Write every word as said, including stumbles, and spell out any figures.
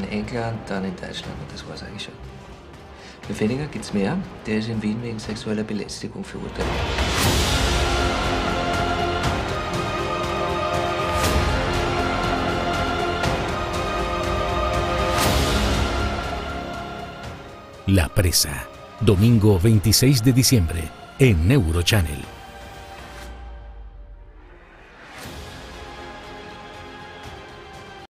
in England, dann in Deutschland und das war's eigentlich schon. Befehliger gibt's mehr, der ist in Wien wegen sexueller Belästigung verurteilt. La Presa, domingo veintiséis de diciembre en Eurochannel.